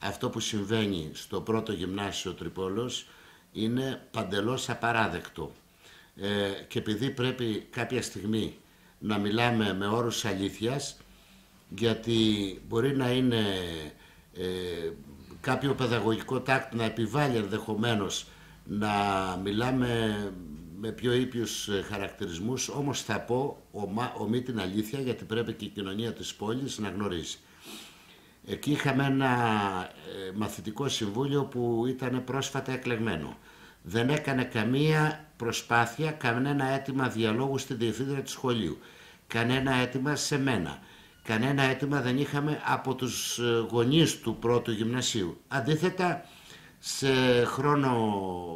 αυτό που συμβαίνει στο πρώτο γυμνάσιο Τρυπόλεως είναι παντελώς απαράδεκτο. Και επειδή πρέπει κάποια στιγμή να μιλάμε με όρους αλήθειας, γιατί μπορεί να είναι κάποιο παιδαγωγικό τάκτ να επιβάλλει ενδεχομένως να μιλάμε με πιο ήπιους χαρακτηρισμούς, όμως θα πω ομοί την αλήθεια, γιατί πρέπει και η κοινωνία της πόλης να γνωρίζει. Εκεί είχαμε ένα μαθητικό συμβούλιο που ήταν πρόσφατα εκλεγμένο. Δεν έκανε καμία προσπάθεια, κανένα αίτημα διαλόγου στη διευθύντρια του σχολείου, κανένα αίτημα σε μένα, κανένα αίτημα δεν είχαμε από τους γονείς του πρώτου γυμνασίου. Αντίθετα, σε χρόνο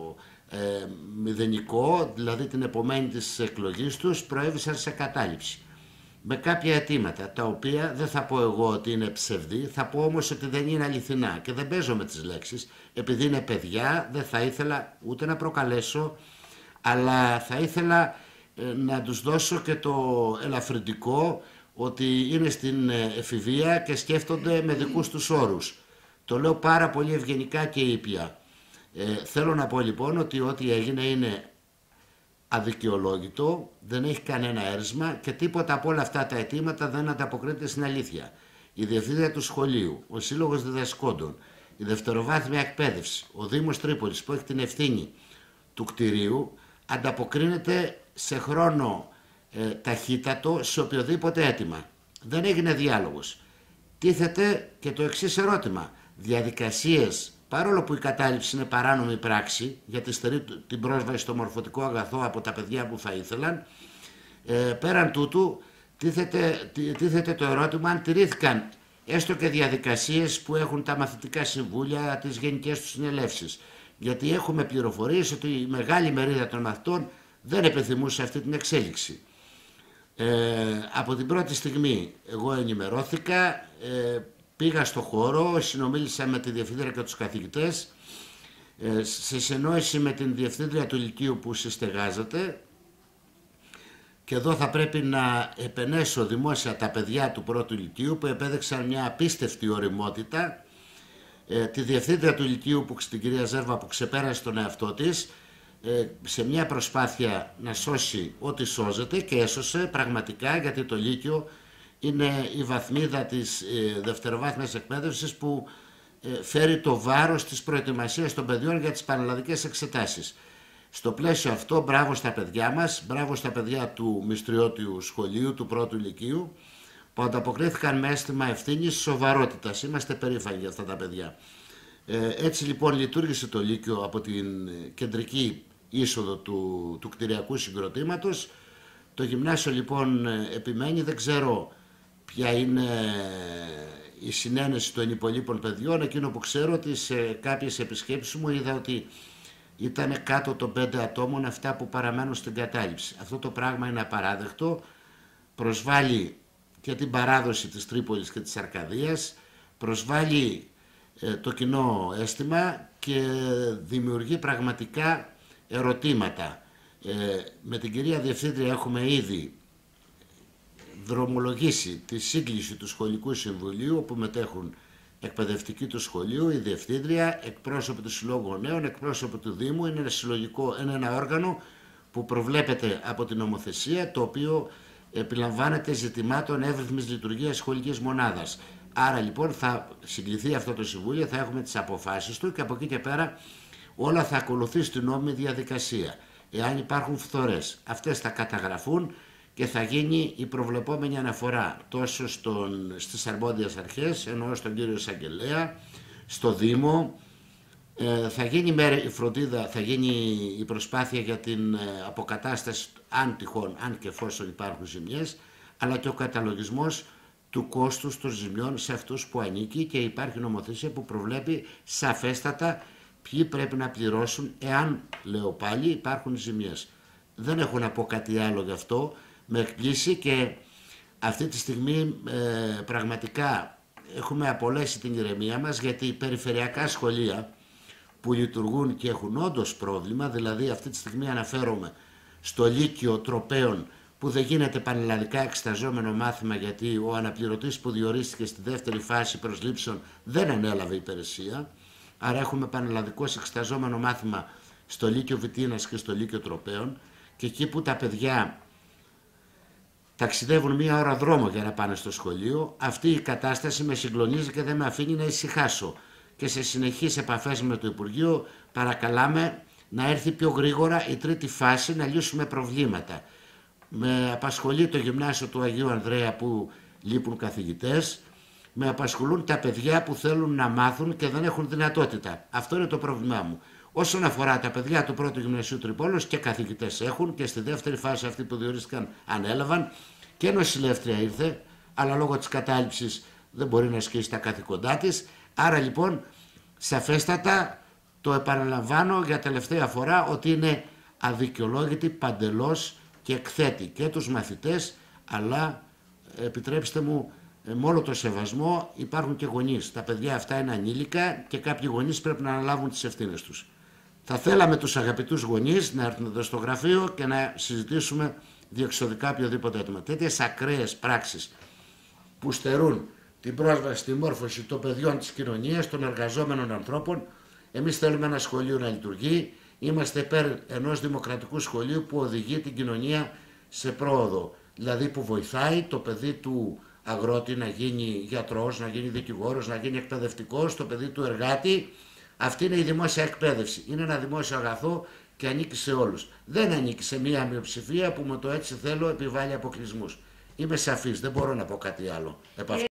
μηδενικό, δηλαδή την επομένη της εκλογής τους, προέβησαν σε κατάληψη με κάποια αιτήματα, τα οποία δεν θα πω εγώ ότι είναι ψευδή, θα πω όμως ότι δεν είναι αληθινά και δεν παίζω με τις λέξεις, επειδή είναι παιδιά, δεν θα ήθελα ούτε να προκαλέσω, αλλά θα ήθελα να τους δώσω και το ελαφρυντικό ότι είναι στην εφηβεία και σκέφτονται με δικούς τους όρους. Το λέω πάρα πολύ ευγενικά και ήπια. Θέλω να πω λοιπόν ότι ό,τι έγινε είναι αδικαιολόγητο, δεν έχει κανένα έρισμα και τίποτα από όλα αυτά τα αιτήματα δεν ανταποκρίνεται στην αλήθεια. Η διευθύντρια του σχολείου, ο σύλλογος διδασκόντων, η δευτεροβάθμια εκπαίδευση, ο Δήμος Τρίπολης που έχει την ευθύνη του κτηρίου, ανταποκρίνεται σε χρόνο ταχύτατο σε οποιοδήποτε αίτημα. Δεν έγινε διάλογος. Τίθεται και το εξής ερώτημα. Διαδικασίες, παρόλο που η κατάληψη είναι παράνομη πράξη, γιατί στερεί την πρόσβαση στο μορφωτικό αγαθό από τα παιδιά που θα ήθελαν, πέραν τούτου τίθεται το ερώτημα αν τηρήθηκαν έστω και διαδικασίες που έχουν τα μαθητικά συμβούλια, τις γενικές τους συνελεύσεις. Γιατί έχουμε πληροφορίες ότι η μεγάλη μερίδα των μαθητών δεν επιθυμούσε αυτή την εξέλιξη. Από την πρώτη στιγμή εγώ ενημερώθηκα, πήγα στο χώρο, συνομίλησα με τη διευθύντρια και τους καθηγητές, σε συνεννόηση με την διευθύντρια του Λυκείου που συστεγάζεται, και εδώ θα πρέπει να επενέσω δημόσια τα παιδιά του πρώτου Λυκείου που επέδειξαν μια απίστευτη ωριμότητα, τη διευθύντρια του Λυκείου, την κυρία Ζέρβα, που ξεπέρασε τον εαυτό της σε μια προσπάθεια να σώσει ό,τι σώζεται, και έσωσε πραγματικά, γιατί το Λύκειο είναι η βαθμίδα της δευτεροβάθμιας εκπαίδευσης που φέρει το βάρος της προετοιμασίας των παιδιών για τις πανελλαδικές εξετάσεις. Στο πλαίσιο αυτό, μπράβο στα παιδιά μας, μπράβο στα παιδιά του Μυστριώτιου σχολείου, του πρώτου Λυκείου, που ανταποκρίθηκαν με αίσθημα ευθύνης, σοβαρότητας. Είμαστε περήφανοι για αυτά τα παιδιά. Έτσι λοιπόν λειτουργήσε το Λύκειο από την κεντρική είσοδο του κτηριακού συγκροτήματος. Το γυμνάσιο λοιπόν επιμένει, δεν ξέρω ποια είναι η συνένεση των υπολείπων παιδιών. Εκείνο που ξέρω, ότι σε κάποιες επισκέψεις μου είδα ότι ήταν κάτω των 5 ατόμων αυτά που παραμένουν στην κατάληψη. Αυτό το πράγμα είναι απαράδεκτο, προσβάλλει και την παράδοση της Τρίπολης και της Αρκαδίας, προσβάλλει το κοινό αίσθημα και δημιουργεί πραγματικά ερωτήματα. Με την κυρία Διευθύντρια έχουμε ήδη δρομολογήσει τη σύγκληση του Σχολικού Συμβουλίου, όπου μετέχουν εκπαιδευτικοί του σχολείου, η Διευθύντρια, εκπρόσωποι του Συλλόγου Γονέων, εκπρόσωποι του Δήμου. Είναι ένα όργανο που προβλέπεται από την νομοθεσία, το οποίο επιλαμβάνεται ζητημάτων εύρυθμης λειτουργίας σχολικής μονάδας. Άρα λοιπόν θα συγκληθεί αυτό το Συμβούλιο, θα έχουμε τις αποφάσεις του και από εκεί και πέρα όλα θα ακολουθεί στην νόμιμη διαδικασία. Εάν υπάρχουν φθορές, αυτές θα καταγραφούν και θα γίνει η προβλεπόμενη αναφορά τόσο στις αρμόδιες αρχές, εννοώ στον κύριο Εισαγγελέα, στο Δήμο. Θα γίνει η φροντίδα, θα γίνει η προσπάθεια για την αποκατάσταση, αν τυχόν, αν και εφόσον υπάρχουν ζημιές, αλλά και ο καταλογισμός του κόστους των ζημιών σε αυτούς που ανήκει, και υπάρχει νομοθεσία που προβλέπει σαφέστατα ποιοι πρέπει να πληρώσουν εάν, λέω πάλι, υπάρχουν ζημιές. Δεν έχω να πω κάτι άλλο γι' αυτό. Με εκπλήσει, και αυτή τη στιγμή πραγματικά έχουμε απολέσει την ηρεμία μας, γιατί οι περιφερειακά σχολεία που λειτουργούν και έχουν όντως πρόβλημα, δηλαδή αυτή τη στιγμή αναφέρομαι στο Λύκειο Τροπέων που δεν γίνεται πανελλαδικά εξεταζόμενο μάθημα, γιατί ο αναπληρωτής που διορίστηκε στη δεύτερη φάση προσλήψεων δεν ανέλαβε υπηρεσία. Άρα έχουμε πανελλαδικώς εξεταζόμενο μάθημα στο Λύκειο Βιτίνας και στο Λύκειο Τροπέων, και εκεί που τα παιδιά ταξιδεύουν 1 ώρα δρόμο για να πάνε στο σχολείο, αυτή η κατάσταση με συγκλονίζει και δεν με αφήνει να ησυχάσω. Και σε συνεχείς επαφές με το Υπουργείο παρακαλάμε να έρθει πιο γρήγορα η τρίτη φάση, να λύσουμε προβλήματα. Με απασχολεί το γυμνάσιο του Αγίου Ανδρέα που λείπουν καθηγητές, με απασχολούν τα παιδιά που θέλουν να μάθουν και δεν έχουν δυνατότητα. Αυτό είναι το πρόβλημά μου. Όσον αφορά τα παιδιά του πρώτου γυμνασίου Τρυπόλεως, και καθηγητές έχουν, και στη δεύτερη φάση αυτοί που διορίστηκαν ανέλαβαν, και νοσηλεύτρια ήρθε, αλλά λόγω της κατάληψης δεν μπορεί να ασκήσει τα καθηκοντά της. Άρα λοιπόν σαφέστατα το επαναλαμβάνω για τελευταία φορά ότι είναι αδικαιολόγητη παντελώς και εκθέτει και τους μαθητές, αλλά επιτρέψτε μου, με όλο το σεβασμό, υπάρχουν και γονείς. Τα παιδιά αυτά είναι ανήλικα και κάποιοι γονείς πρέπει να αναλάβουν τις ευθύνες τους. Θα θέλαμε τους αγαπητούς γονείς να έρθουν εδώ στο γραφείο και να συζητήσουμε διεξοδικά οποιοδήποτε έτοιμο. Τέτοιες ακραίες πράξεις που στερούν την πρόσβαση στη μόρφωση των παιδιών της κοινωνίας, των εργαζόμενων ανθρώπων. Εμείς θέλουμε ένα σχολείο να λειτουργεί. Είμαστε υπέρ ενός δημοκρατικού σχολείου που οδηγεί την κοινωνία σε πρόοδο. Δηλαδή που βοηθάει το παιδί του αγρότη να γίνει γιατρός, να γίνει δικηγόρος, να γίνει εκπαιδευτικός, το παιδί του εργάτη. Αυτή είναι η δημόσια εκπαίδευση. Είναι ένα δημόσιο αγαθό και ανήκει σε όλους. Δεν ανήκει σε μία μειοψηφία που με το έτσι θέλω επιβάλλει αποκλεισμούς. Είμαι σαφής, δεν μπορώ να πω κάτι άλλο.